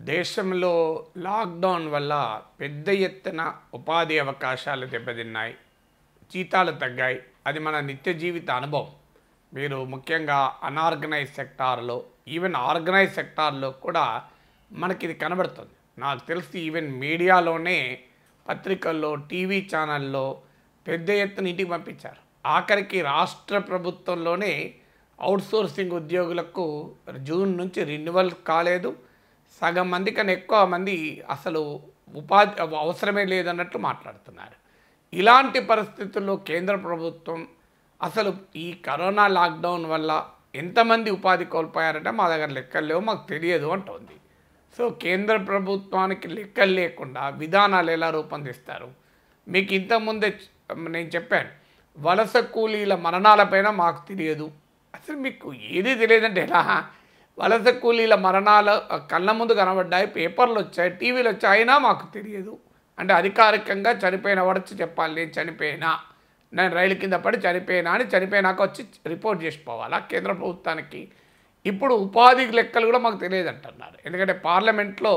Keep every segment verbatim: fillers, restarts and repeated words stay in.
దేశంలో లాక్డౌన్ వల్ల పెద్ద ఎత్తున ఉపాధి అవకాశాలు దెబ్బతిన్నాయి, జీతాలు తగ్గాయి. అది మన నిత్య జీవిత అనుభవం. మీరు ముఖ్యంగా అన్ఆర్గనైజ్ సెక్టార్లో, ఈవెన్ ఆర్గనైజ్ సెక్టార్లో కూడా మనకి ఇది కనబడుతుంది. నాకు తెలిసి ఈవెన్ మీడియాలోనే, పత్రికల్లో, టీవీ ఛానల్లో పెద్ద ఎత్తున ఇంటికి పంపించారు. ఆఖరికి రాష్ట్ర ప్రభుత్వంలోనే అవుట్సోర్సింగ్ ఉద్యోగులకు జూన్ నుంచి రెన్యువల్ కాలేదు. సగం మంది కన్నా ఎక్కువ మంది అసలు ఉపాధి అవసరమే లేదన్నట్లు మాట్లాడుతున్నారు. ఇలాంటి పరిస్థితుల్లో కేంద్ర ప్రభుత్వం అసలు ఈ కరోనా లాక్డౌన్ వల్ల ఎంతమంది ఉపాధి కోల్పోయారంటే మా దగ్గర లెక్కలు లేవు, మాకు తెలియదు అంటోంది. సో కేంద్ర ప్రభుత్వానికి లెక్కలు లేకుండా విధానాలు ఎలా రూపొందిస్తారు? మీకు ఇంతకుముందే నేను చెప్పాను, వలస కూలీల మరణాలపైన మాకు తెలియదు. అసలు మీకు ఏది తెలియదంటే ఎలా? వలస కూలీల మరణాలు కళ్ళ ముందు కనబడ్డాయి, పేపర్లు వచ్చాయి, టీవీలు వచ్చాయి, అయినా మాకు తెలియదు. అంటే అధికారికంగా చనిపోయిన వాడొచ్చి చెప్పాలి, నేను చనిపోయినా, నేను రైలు కింద పడి చనిపోయినా అని చనిపోయినాక వచ్చి రిపోర్ట్ చేసిపోవాలా కేంద్ర ప్రభుత్వానికి? ఇప్పుడు ఉపాధి లెక్కలు కూడా మాకు తెలియదు అంటున్నారు. ఎందుకంటే పార్లమెంట్లో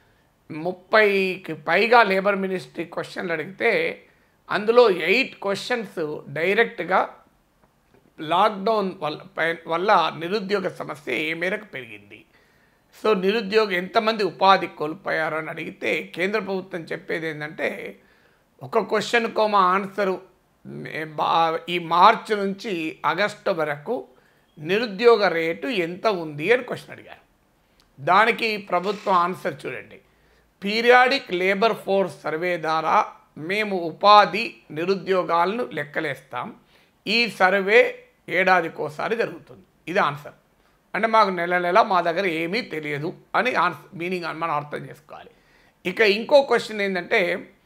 ముప్పైకి పైగా లేబర్ మినిస్ట్రీ క్వశ్చన్లు అడిగితే అందులో ఎయిట్ క్వశ్చన్స్ డైరెక్ట్గా లాక్డౌన్ వల్ల వల్ల నిరుద్యోగ సమస్య ఏ మేరకు పెరిగింది, సో నిరుద్యోగం ఎంతమంది ఉపాధి కోల్పోయారో అని అడిగితే కేంద్ర ప్రభుత్వం చెప్పేది ఏంటంటే, ఒక క్వశ్చన్ కోమా ఆన్సరు ఈ మార్చి నుంచి ఆగస్టు వరకు నిరుద్యోగ రేటు ఎంత ఉంది అని క్వశ్చన్ అడిగారు. దానికి ప్రభుత్వం ఆన్సర్ చూడండి, పీరియాడిక్ లేబర్ ఫోర్స్ సర్వే ద్వారా మేము ఉపాధి నిరుద్యోగాలను లెక్కలేస్తాం, ఈ సర్వే ఏడాదికోసారి జరుగుతుంది. ఇది ఆన్సర్. అంటే మాకు నెల నెల మా దగ్గర ఏమీ తెలియదు అని ఆన్సర్ మీనింగ్ మనం అర్థం చేసుకోవాలి. ఇక ఇంకో క్వశ్చన్ ఏంటంటే,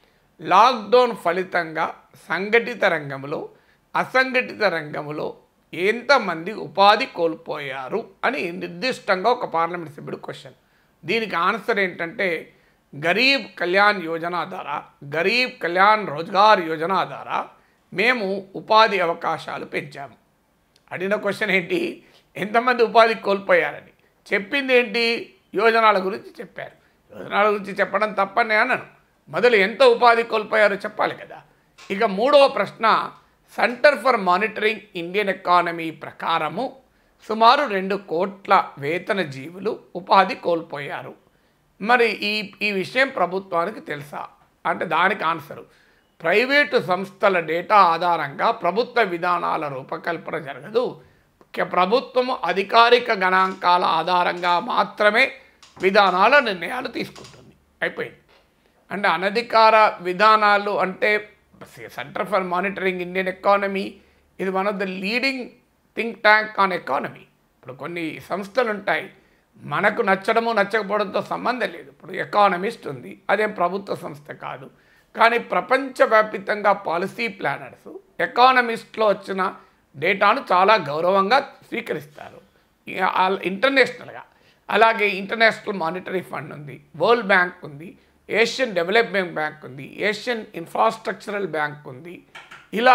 లాక్డౌన్ ఫలితంగా సంఘటిత రంగంలో, అసంఘటిత రంగంలో ఎంతమంది ఉపాధి కోల్పోయారు అని నిర్దిష్టంగా ఒక పార్లమెంట్ సభ్యుడు క్వశ్చన్. దీనికి ఆన్సర్ ఏంటంటే, గరీబ్ కళ్యాణ్ యోజన ద్వారా, గరీబ్ కళ్యాణ్ రోజ్గార్ యోజన ద్వారా మేము ఉపాధి అవకాశాలు పెంచాము. అడిగిన క్వశ్చన్ ఏంటి, ఎంతమంది ఉపాధి కోల్పోయారని. చెప్పింది ఏంటి, యోజనాల గురించి చెప్పారు. యోజనాల గురించి చెప్పడం తప్పని అన్నాను, మొదలు ఎంత ఉపాధి కోల్పోయారో చెప్పాలి కదా. ఇక మూడవ ప్రశ్న, centre for monitoring Indian economy ప్రకారము సుమారు రెండు కోట్ల వేతన జీవులు ఉపాధి కోల్పోయారు. మరి ఈ ఈ విషయం ప్రభుత్వానికి తెలుసా అంటే దానికి ఆన్సరు, ప్రైవేటు సంస్థల డేటా ఆధారంగా ప్రభుత్వ విధానాల రూపకల్పన జరగదు, ప్రభుత్వము అధికారిక గణాంకాల ఆధారంగా మాత్రమే విధానాల నిర్ణయాలు తీసుకుంటుంది. అయిపోయింది. అంటే అనధికార విధానాలు అంటే centre for monitoring Indian economy ఇది one of the leading think tank on economy. ఇప్పుడు కొన్ని సంస్థలు ఉంటాయి, మనకు నచ్చడము నచ్చకపోవడంతో సంబంధం లేదు. ఇప్పుడు ఎకానమిస్ట్ ఉంది, అదేం ప్రభుత్వ సంస్థ కాదు, కానీ ప్రపంచవ్యాప్తంగా పాలసీ ప్లానర్స్ ఎకానమిస్ట్లో వచ్చిన డేటాను చాలా గౌరవంగా స్వీకరిస్తారు ఇంటర్నేషనల్గా. అలాగే ఇంటర్నేషనల్ మానిటరీ ఫండ్ ఉంది, వరల్డ్ బ్యాంక్ ఉంది, ఏషియన్ డెవలప్మెంట్ బ్యాంక్ ఉంది, ఏషియన్ ఇన్ఫ్రాస్ట్రక్చరల్ బ్యాంక్ ఉంది. ఇలా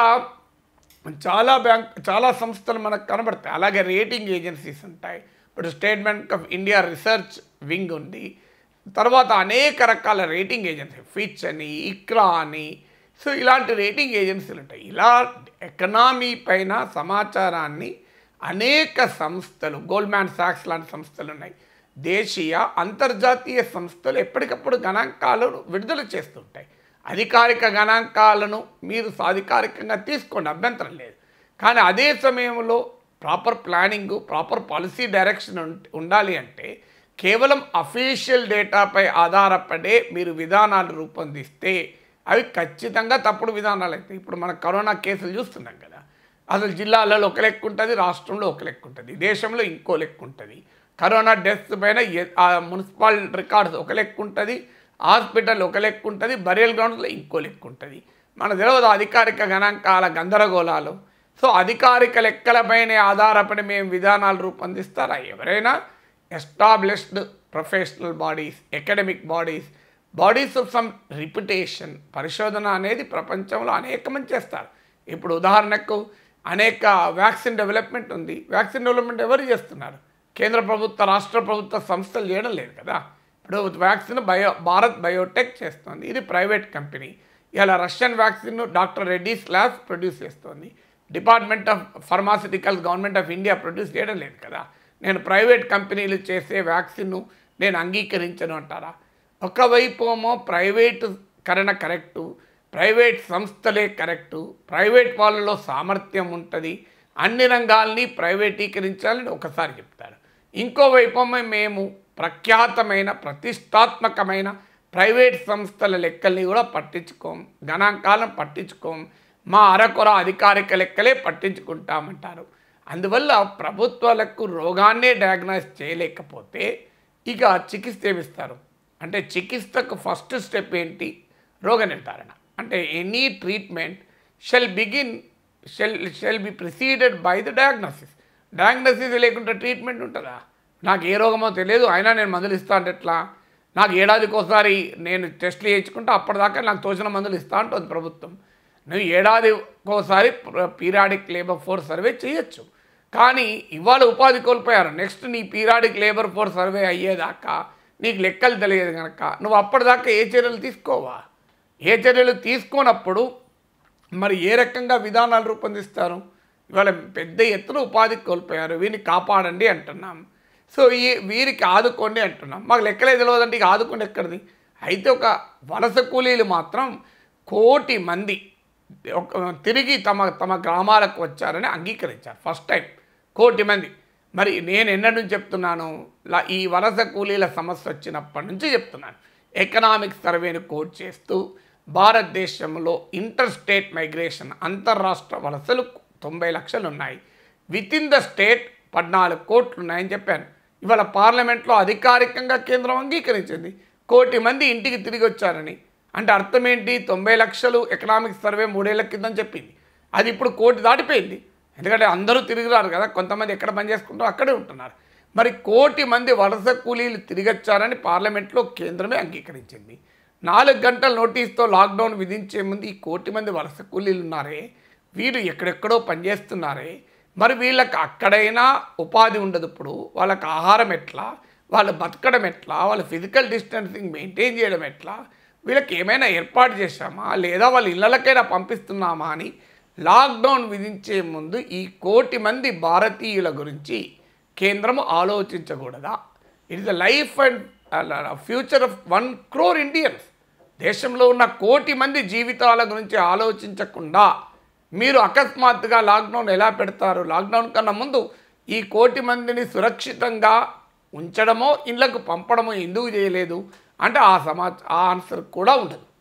చాలా బ్యాంక్ చాలా సంస్థలు మనకు కనబడతాయి. అలాగే రేటింగ్ ఏజెన్సీస్ ఉంటాయి. ఇప్పుడు State Bank of India research wing ఉంది, తర్వాత అనేక రకాల రేటింగ్ ఏజెన్సీ, ఫిచ్ అని, ఇక్రా అని, సో ఇలాంటి రేటింగ్ ఏజెన్సీలు ఉంటాయి. ఇలా ఎకనామీ పైన సమాచారాన్ని అనేక సంస్థలు, గోల్డ్మ్యాన్ సాక్స్ లాంటి సంస్థలు ఉన్నాయి, దేశీయ అంతర్జాతీయ సంస్థలు ఎప్పటికప్పుడు గణాంకాలను విడుదల చేస్తుంటాయి. అధికారిక గణాంకాలను మీరు సాధికారికంగా తీసుకోండి, అభ్యంతరం లేదు. కానీ అదే సమయంలో proper planning, proper policy direction ఉండాలి. అంటే కేవలం అఫీషియల్ డేటాపై ఆధారపడే మీరు విధానాలు రూపొందిస్తే అవి ఖచ్చితంగా తప్పుడు విధానాలు అవుతాయి. ఇప్పుడు మన కరోనా కేసులు చూస్తున్నాం కదా, అసలు జిల్లాలలో ఒక లెక్క ఉంటుంది, రాష్ట్రంలో ఒక లెక్క ఉంటుంది, దేశంలో ఇంకో లెక్క ఉంటుంది. కరోనా డెత్స్ పైన మున్సిపల్ రికార్డ్స్ ఒక లెక్క ఉంటుంది, హాస్పిటల్ ఒక లెక్క ఉంటుంది, బరియల్ గ్రౌండ్స్లో ఇంకో లెక్క ఉంటుంది. మన తెలియదు అధికారిక గణాంకాల గందరగోళాలు. సో అధికారిక లెక్కలపైనే ఆధారపడి మేము విధానాలు రూపొందిస్తారా? ఎవరైనా established professional bodies, academic bodies, bodies of some reputation, పరిశోధన అనేది ప్రపంచంలో అనేక మంది చేస్తారు. ఇప్పుడు ఉదాహరణకు అనేక వ్యాక్సిన్ డెవలప్మెంట్ ఉంది, వ్యాక్సిన్ డెవలప్మెంట్ ఎవరు చేస్తున్నారు? కేంద్ర ప్రభుత్వ, రాష్ట్ర ప్రభుత్వ సంస్థలు చేయడం లేదు కదా. ఇప్పుడు వ్యాక్సిన్ బయో భారత్ బయోటెక్ చేస్తుంది, ఇది ప్రైవేట్ కంపెనీ. ఇలా Russian vaccine doctor Reddy's labs produce చేస్తుంది. Department of pharmaceuticals government of India produce చేయడం లేదు కదా. నేను ప్రైవేట్ కంపెనీలు చేసే వ్యాక్సిన్ను నేను అంగీకరించను అంటారా? ఒకవైపు ఏమో ప్రైవేటు కరణ కరెక్టు, ప్రైవేట్ సంస్థలే కరెక్టు, ప్రైవేట్ వాళ్ళలో సామర్థ్యం ఉంటుంది, అన్ని రంగాల్ని ప్రైవేటీకరించాలని ఒకసారి చెప్తారు. ఇంకోవైపు మేము ప్రఖ్యాతమైన ప్రతిష్టాత్మకమైన ప్రైవేట్ సంస్థల లెక్కల్ని కూడా పట్టించుకోం, గణాంకాలను పట్టించుకోం, మా అరకొర అధికారిక లెక్కలే పట్టించుకుంటామంటారు. అందువల్ల ప్రభుత్వాలకు రోగాన్నే డయాగ్నైజ్ చేయలేకపోతే ఇక చికిత్స ఏమిస్తారు అంటే, చికిత్సకు ఫస్ట్ స్టెప్ ఏంటి? రోగ నిర్ధారణ. అంటే any treatment shall begin shall shall be preceded by the diagnosis. Diagnosis లేకుండా ట్రీట్మెంట్ ఉంటుందా? నాకు ఏ రోగమో తెలియదు, అయినా నేను మందులు ఇస్తా అంటే ఎట్లా? నాకు ఏడాదికి ఒకసారి నేను టెస్టులు చేయించుకుంటే అప్పటిదాకా నాకు తోచిన మందులు ఇస్తా ఉంటుంది ప్రభుత్వం. నువ్వు ఏడాదికోసారి పీరియాడిక్ లేబర్ ఫోర్స్ సర్వే చేయొచ్చు, కానీ ఇవాళ ఉపాధి కోల్పోయారు. నెక్స్ట్ నీ పీరియాడిక్ లేబర్ ఫోర్స్ సర్వే అయ్యేదాకా నీకు లెక్కలు తెలియదు కనుక నువ్వు అప్పటిదాకా ఏ చర్యలు తీసుకోవా? ఏ చర్యలు తీసుకోనప్పుడు మరి ఏ రకంగా విధానాలు రూపొందిస్తారు? ఇవాళ పెద్ద ఎత్తున ఉపాధి కోల్పోయారు, వీరిని కాపాడండి అంటున్నాం. సో ఈ వీరికి ఆదుకోండి అంటున్నాం. మాకు లెక్కలే తెలియదంటే ఇక ఆదుకోండి ఎక్కడిది? అయితే ఒక వలస కూలీలు మాత్రం కోటి మంది తిరిగి తమ తమ గ్రామాలకు వచ్చారని అంగీకరించారు. ఫస్ట్ టైం కోటి మంది. మరి నేను ఎన్నటి నుంచి చెప్తున్నాను, ఈ వలస కూలీల సమస్య వచ్చినప్పటి నుంచి చెప్తున్నాను. ఎకనామిక్ సర్వేను కోట్ చేస్తూ భారతదేశంలో ఇంటర్ స్టేట్ మైగ్రేషన్ అంతర్రాష్ట్ర వలసలు తొంభై లక్షలు ఉన్నాయి, విత్ ఇన్ ద స్టేట్ పద్నాలుగు కోట్లు ఉన్నాయని చెప్పాను. ఇవాళ పార్లమెంట్లో అధికారికంగా కేంద్రం అంగీకరించింది కోటి మంది ఇంటికి తిరిగి వచ్చారని. అంటే అర్థం ఏంటి? తొంభై లక్షలు ఎకనామిక్ సర్వే మూడేళ్ల కిందని చెప్పింది, అది ఇప్పుడు కోటి దాటిపోయింది. ఎందుకంటే అందరూ తిరిగి రారు కదా, కొంతమంది ఎక్కడ పని చేసుకుంటారో అక్కడే ఉంటున్నారు. మరి కోటి మంది వలస కూలీలు తిరిగి వచ్చారని పార్లమెంట్లో కేంద్రమే అంగీకరించింది. నాలుగు గంటల నోటీస్తో లాక్డౌన్ విధించే ముందు ఈ కోటి మంది వలస కూలీలు ఉన్నారే, వీరు ఎక్కడెక్కడో పనిచేస్తున్నారే, మరి వీళ్ళకి అక్కడైనా ఉపాధి ఉండదు. ఇప్పుడు వాళ్ళకి ఆహారం ఎట్లా, వాళ్ళు బతకడం ఎట్లా, వాళ్ళ ఫిజికల్ డిస్టెన్సింగ్ మెయింటైన్ చేయడం ఎట్లా, వీళ్ళకి ఏమైనా ఏర్పాటు చేశామా లేదా వాళ్ళ ఇళ్ళకైనా పంపిస్తున్నామా అని లాక్డౌన్ విధించే ముందు ఈ కోటి మంది భారతీయుల గురించి కేంద్రం ఆలోచించకూడదా? It is the life and future of one crore Indians. దేశంలో ఉన్న కోటి మంది జీవితాల గురించి ఆలోచించకుండా మీరు అకస్మాత్తుగా లాక్డౌన్ ఎలా పెడతారు? లాక్డౌన్ కన్నా ముందు ఈ కోటి మందిని సురక్షితంగా ఉంచడమో ఇళ్లకు పంపడమో ఎందుకు చేయలేదు అంటే ఆ సమా ఆ ఆన్సర్ కూడా ఉండదు.